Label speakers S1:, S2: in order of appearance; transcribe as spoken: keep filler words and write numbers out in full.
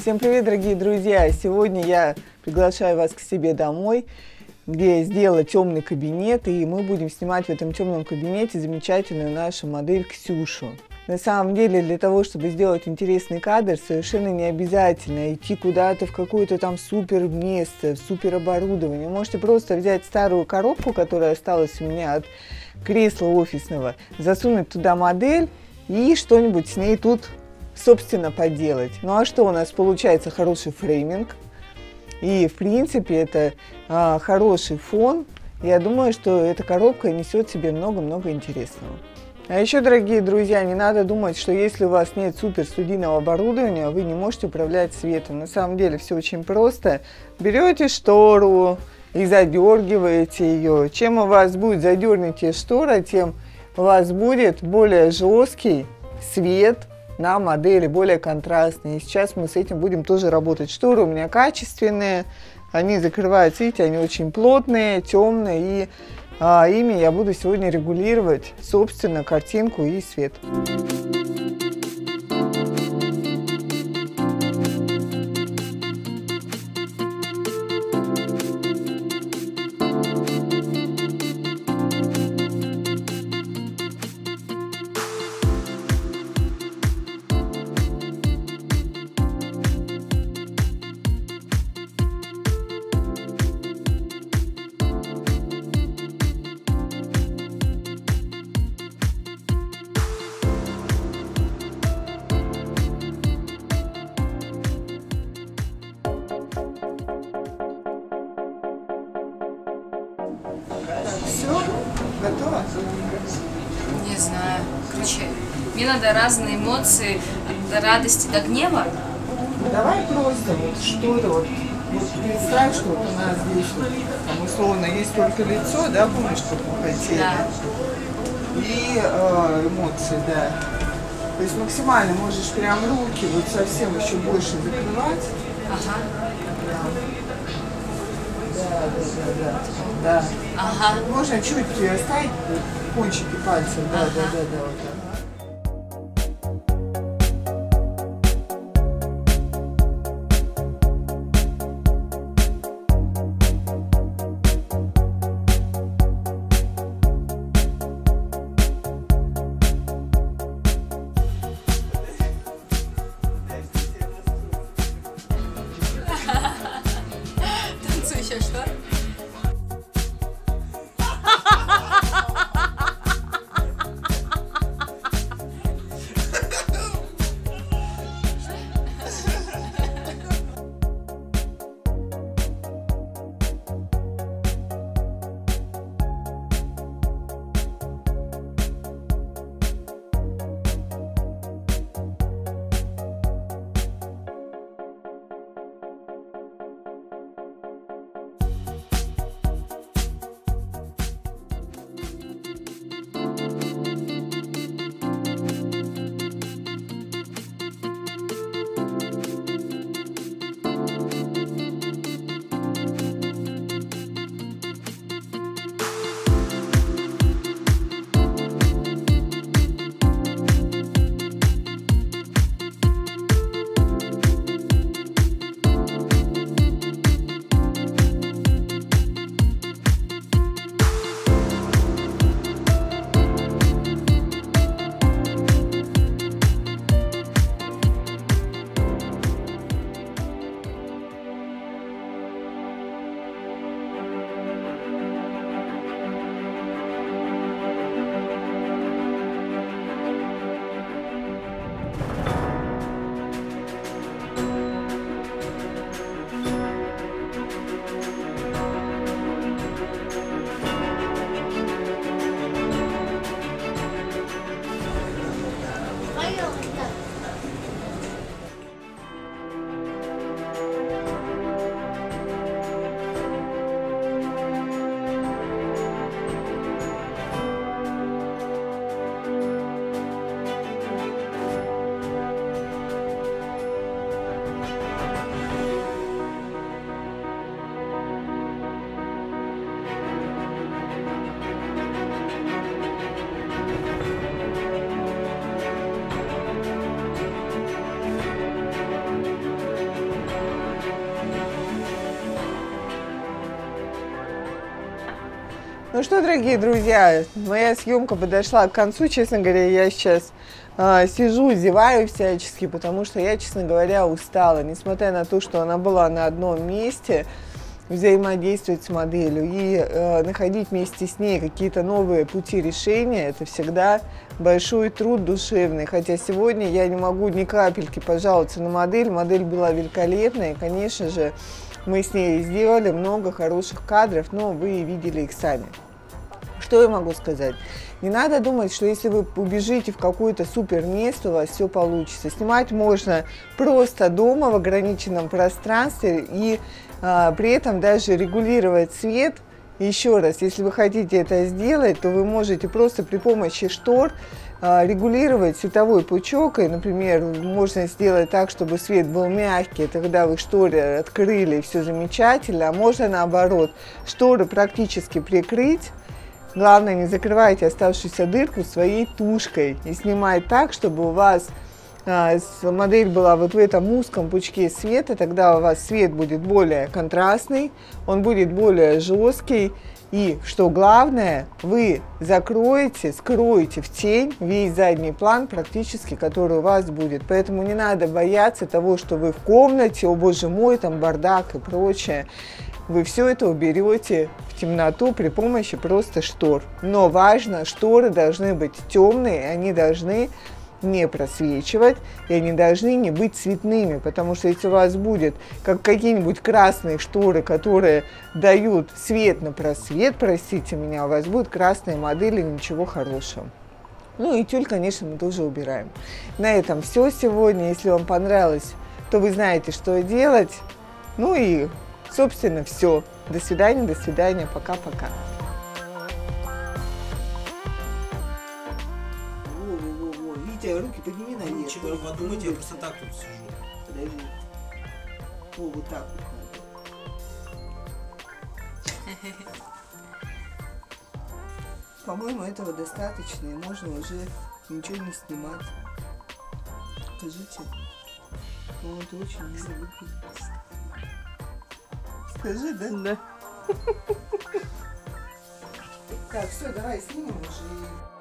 S1: Всем привет, дорогие друзья! Сегодня я приглашаю вас к себе домой, где я сделала темный кабинет, и мы будем снимать в этом темном кабинете замечательную нашу модель Ксюшу. На самом деле, для того, чтобы сделать интересный кадр, совершенно не обязательно идти куда-то в какое-то там супер место, супер оборудование. Можете просто взять старую коробку, которая осталась у меня от кресла офисного, засунуть туда модель и что-нибудь с ней тут, собственно, поделать. Ну а что у нас получается? Хороший фрейминг. И, в принципе, это а, хороший фон. Я думаю, что эта коробка несет в себе много-много интересного. А еще, дорогие друзья, не надо думать, что если у вас нет супер студийного оборудования, вы не можете управлять светом. На самом деле все очень просто. Берете штору и задергиваете ее. Чем у вас будет задернутее штора, тем у вас будет более жесткий свет на модели, более контрастный. И сейчас мы с этим будем тоже работать. Шторы у меня качественные, они закрываются, видите, они очень плотные, темные, и а, ими я буду сегодня регулировать, собственно, картинку и свет. Все, готово?
S2: Не знаю. Короче, мне надо разные эмоции, от радости до гнева.
S1: Давай просто вот что-то вот, вот представь, что вот у нас здесь вот, там условно есть только лицо, да, помнишь, что мы хотели?
S2: Да.
S1: И э, эмоции, да. То есть максимально можешь прям руки вот совсем еще больше закрывать.
S2: Ага.
S1: Да, да, да, да. Да.
S2: Ага.
S1: Можно чуть оставить кончики пальцев, да,
S2: ага.
S1: да, да, да, вот так.
S2: Танцующая что?
S1: Ну что, дорогие друзья, моя съемка подошла к концу. Честно говоря, я сейчас э, сижу, зеваю всячески, потому что я, честно говоря, устала. Несмотря на то, что она была на одном месте, взаимодействовать с моделью и э, находить вместе с ней какие-то новые пути решения, это всегда большой труд душевный. Хотя сегодня я не могу ни капельки пожаловаться на модель. Модель была великолепная, и, конечно же, мы с ней сделали много хороших кадров, но вы видели их сами. Что я могу сказать? Не надо думать, что если вы убежите в какое-то супер место, у вас все получится. Снимать можно просто дома в ограниченном пространстве и а, при этом даже регулировать свет. Еще раз, если вы хотите это сделать, то вы можете просто при помощи штор а, регулировать световой пучок. И, например, можно сделать так, чтобы свет был мягкий, тогда вы шторы открыли, и все замечательно. А можно наоборот, шторы практически прикрыть. Главное, не закрывайте оставшуюся дырку своей тушкой и снимать так, чтобы у вас а, модель была вот в этом узком пучке света, тогда у вас свет будет более контрастный, он будет более жесткий. И, что главное, вы закроете, скроете в тень весь задний план практически, который у вас будет. Поэтому не надо бояться того, что вы в комнате, о боже мой, там бардак и прочее. Вы все это уберете в темноту при помощи просто штор. Но важно, шторы должны быть темные, они должны не просвечивать, и они должны не быть цветными, потому что если у вас будет как какие-нибудь красные шторы, которые дают свет на просвет, простите меня, у вас будет красная модель и ничего хорошего. Ну и тюль, конечно, мы тоже убираем. На этом все сегодня. Если вам понравилось, то вы знаете, что делать. Ну и, собственно, все. До свидания, до свидания, пока-пока. Руки подними наверх.
S3: Ничего не подумайте, я просто так тут сижу.
S1: Подожди. О, вот так вот надо. По-моему, этого достаточно, и можно уже ничего не снимать. Скажите. Ну, это очень мило выглядит. Скажи, да?
S2: Да.
S1: Так, все, давай снимем уже.